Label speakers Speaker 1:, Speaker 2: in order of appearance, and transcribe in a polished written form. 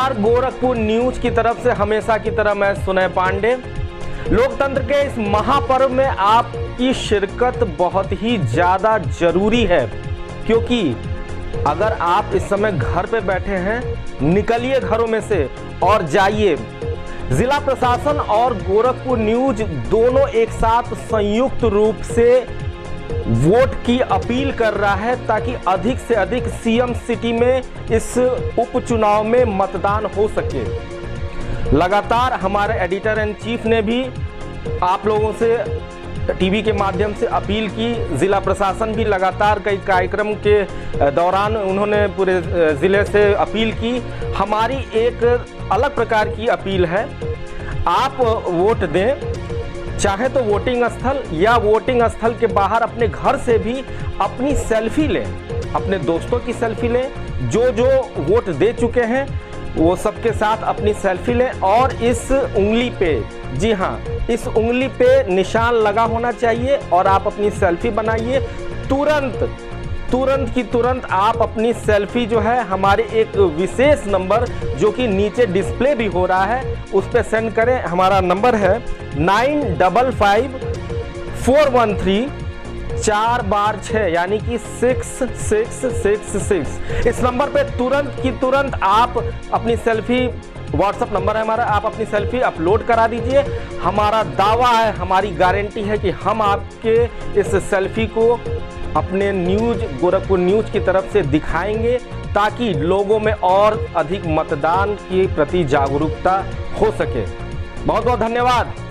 Speaker 1: नमस्कार, गोरखपुर न्यूज की तरफ से हमेशा की तरह मैं सुनय पांडे। लोकतंत्र के इस महापर्व में आपकी शिरकत बहुत ही ज़्यादा जरूरी है, क्योंकि अगर आप इस समय घर पे बैठे हैं, निकलिए घरों में से और जाइए। जिला प्रशासन और गोरखपुर न्यूज दोनों एक साथ संयुक्त रूप से वोट की अपील कर रहा है ताकि अधिक से अधिक सीएम सिटी में इस उपचुनाव में मतदान हो सके। लगातार हमारे एडिटर इन चीफ ने भी आप लोगों से टीवी के माध्यम से अपील की। जिला प्रशासन भी लगातार कई कार्यक्रम के दौरान उन्होंने पूरे ज़िले से अपील की। हमारी एक अलग प्रकार की अपील है, आप वोट दें, चाहे तो वोटिंग स्थल या वोटिंग स्थल के बाहर अपने घर से भी अपनी सेल्फी लें, अपने दोस्तों की सेल्फी लें। जो वोट दे चुके हैं वो सबके साथ अपनी सेल्फी लें और इस उंगली पे, जी हाँ, इस उंगली पे निशान लगा होना चाहिए और आप अपनी सेल्फी बनाइए। तुरंत की तुरंत आप अपनी सेल्फी जो है हमारे एक विशेष नंबर जो कि नीचे डिस्प्ले भी हो रहा है उस पर सेंड करें। हमारा नंबर है 955413 यानी कि 6666। इस नंबर पे तुरंत की तुरंत आप अपनी सेल्फी, व्हाट्सएप नंबर है हमारा, आप अपनी सेल्फी अपलोड करा दीजिए। हमारा दावा है, हमारी गारंटी है कि हम आपके इस सेल्फी को अपने न्यूज, गोरखपुर न्यूज की तरफ से दिखाएंगे ताकि लोगों में और अधिक मतदान के प्रति जागरूकता हो सके। बहुत बहुत धन्यवाद।